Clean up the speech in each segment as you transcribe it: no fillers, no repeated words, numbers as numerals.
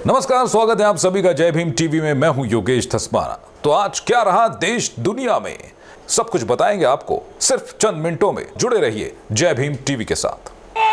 नमस्कार, स्वागत है आप सभी का जय भीम टीवी में। मैं हूं योगेश धस्माना। तो आज क्या रहा देश दुनिया में, सब कुछ बताएंगे आपको सिर्फ चंद मिनटों में। जुड़े रहिए जय भीम टीवी के साथ।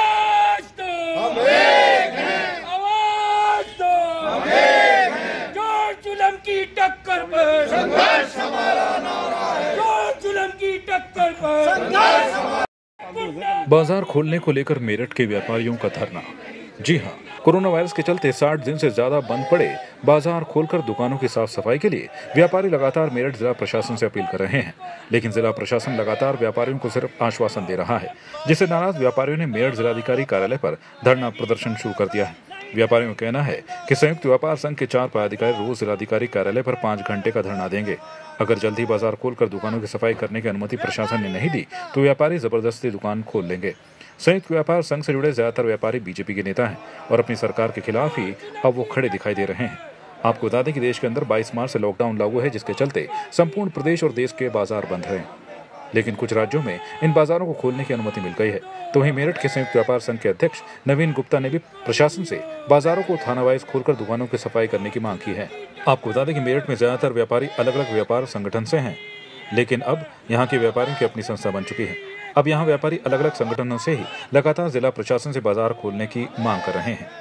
की टक्कर पर संघर्ष हमारा नारा है। जुल्म की टक्कर पर संघर्ष हमारा। बाजार खोलने को लेकर मेरठ के व्यापारियों का धरना। जी हां, कोरोना वायरस के चलते 60 दिन से ज्यादा बंद पड़े बाजार खोलकर दुकानों की साफ सफाई के लिए व्यापारी लगातार मेरठ जिला प्रशासन से अपील कर रहे हैं, लेकिन जिला प्रशासन लगातार व्यापारियों को सिर्फ आश्वासन दे रहा है, जिससे नाराज व्यापारियों ने मेरठ जिलाधिकारी कार्यालय पर धरना प्रदर्शन शुरू कर दिया है। व्यापारियों का कहना है कि संयुक्त व्यापार संघ के 4 पदाधिकारी रोज जिलाधिकारी कार्यालय पर 5 घंटे का धरना देंगे। अगर जल्दी बाजार खोलकर दुकानों की सफाई करने की अनुमति प्रशासन ने नहीं दी तो व्यापारी जबरदस्ती दुकान खोल लेंगे। संयुक्त व्यापार संघ से जुड़े ज्यादातर व्यापारी बीजेपी के नेता हैं और अपनी सरकार के खिलाफ ही अब वो खड़े दिखाई दे रहे हैं। आपको बता दें कि देश के अंदर 22 मार्च से लॉकडाउन लागू है, जिसके चलते संपूर्ण प्रदेश और देश के बाजार बंद हैं, लेकिन कुछ राज्यों में इन बाजारों को खोलने की अनुमति मिल गई है। तो वहीं मेरठ के संयुक्त व्यापार संघ के अध्यक्ष नवीन गुप्ता ने भी प्रशासन से बाजारों को थाना वाइज खोलकर दुकानों की सफाई करने की मांग की है। आपको बता दें कि मेरठ में ज्यादातर व्यापारी अलग अलग व्यापार संगठन से हैं, लेकिन अब यहाँ के व्यापारियों की अपनी संस्था बन चुकी है। अब यहाँ व्यापारी अलग अलग संगठनों से ही लगातार जिला प्रशासन से बाजार खोलने की मांग कर रहे हैं।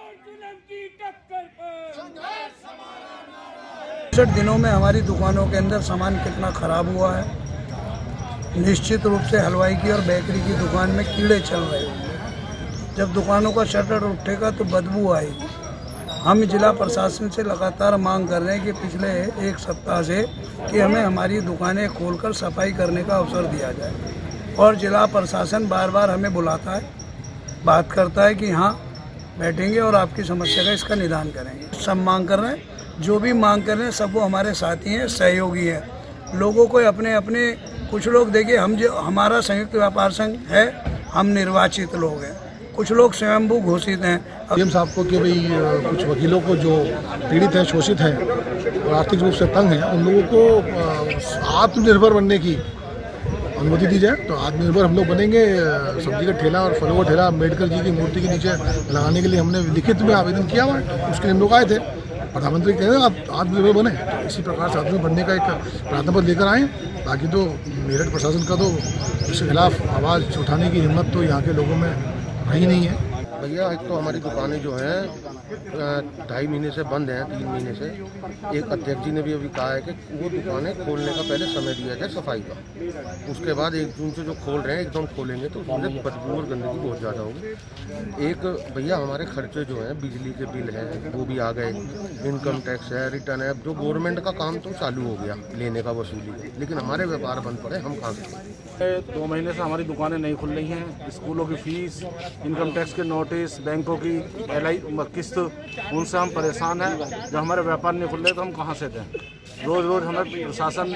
60 दिनों में हमारी दुकानों के अंदर सामान कितना खराब हुआ है। निश्चित रूप से हलवाई की और बेकरी की दुकान में कीड़े चल रहे होंगे। जब दुकानों का शटर उठेगा तो बदबू आएगी। हम जिला प्रशासन से लगातार मांग कर रहे हैं कि पिछले 1 सप्ताह से कि हमें हमारी दुकानें खोलकर सफाई करने का अवसर दिया जाए, और जिला प्रशासन बार बार हमें बुलाता है, बात करता है कि हाँ बैठेंगे और आपकी समस्या का इसका निदान करेंगे। सब मांग कर रहे हैं, जो भी मांग कर रहे हैं सब वो हमारे साथी हैं, सहयोगी हैं। लोगों को अपने अपने कुछ लोग देखिए, हम जो हमारा संयुक्त व्यापार संघ है, हम निर्वाचित लोग हैं, कुछ लोग स्वयंभू घोषित हैं। सीएम साहब को कि भाई कुछ वकीलों को जो पीड़ित हैं, शोषित हैं और आर्थिक रूप से तंग हैं, उन लोगों को आत्मनिर्भर बनने की अनुमति दी जाए। तो आत्मनिर्भर हम लोग बनेंगे। सब्जी का ठेला और फलों का ठेला अम्बेडकर जी की मूर्ति के नीचे लगाने के लिए हमने लिखित में आवेदन किया हुआ है। उसके लिए हम लोग आए थे, प्रधानमंत्री कह रहे हैं आप आत्मनिर्भर बने, तो इसी प्रकार से आत्मनिर्भर बनने का एक प्रार्थना पत्र लेकर आए। बाकी तो मेरठ प्रशासन का तो इसके खिलाफ आवाज़ उठाने की हिम्मत तो यहाँ के लोगों में रही नहीं है। भैया, एक तो हमारी दुकानें जो हैं 2.5 महीने से बंद हैं, 3 महीने से। एक अध्यक्ष जी ने भी अभी कहा है कि वो दुकानें खोलने का पहले समय दिया जाए सफाई का, उसके बाद 1 जून से जो खोल रहे हैं एकदम खोलेंगे तो उसमें बदबू और गंदगी बहुत ज़्यादा होगी। एक भैया हमारे खर्चे जो हैं, बिजली के बिल हैं वो भी आ गए, इनकम टैक्स है, रिटर्न है, जो गवर्नमेंट का काम तो चालू हो गया लेने का, वसूली, लेकिन हमारे व्यापार बंद पड़े, हम कहाँ से। 2 महीने से हमारी दुकानें नहीं खुल रही हैं। स्कूलों की फीस, इनकम टैक्स के नोटिस, बैंकों की किस्त, उनसे हम परेशान हैं। जब हमारे व्यापार नहीं खुल रहे तो हम कहाँ से दें। रोज़ रोज़ हमें प्रशासन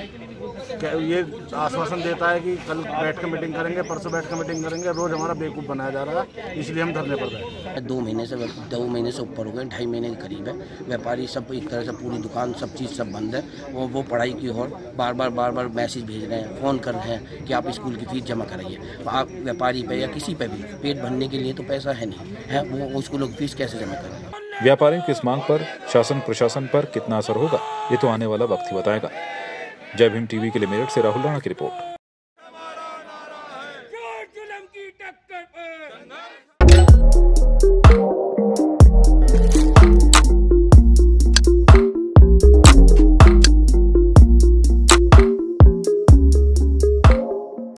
ये आश्वासन देता है कि कल बैठ के मीटिंग करेंगे, परसों बैठ के मीटिंग करेंगे। रोज़ हमारा बेवकूफ़ बनाया जा रहा है, इसलिए हम धरने पर गए। 2 महीने से ऊपर हो गए, 2.5 महीने के करीब है। व्यापारी सब एक तरह से पूरी दुकान सब चीज़ सब बंद है। वो पढ़ाई की ओर बार बार मैसेज भेज रहे हैं, फ़ोन कर रहे हैं कि आप स्कूल की फीस जमा कराइए। आप व्यापारी पे या किसी पे भी पेट भरने के लिए तो पैसा है नहीं है, वो स्कूलों की फीस कैसे जमा करेंगे। व्यापारियों की इस मांग पर शासन प्रशासन पर कितना असर होगा, ये तो आने वाला वक्त ही बताएगा। जय भीम टीवी के लिए मेरठ से राहुल राणा की रिपोर्ट।